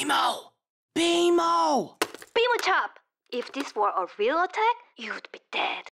Beamo! Beamo! Beam Chop! If this were a real attack, you'd be dead.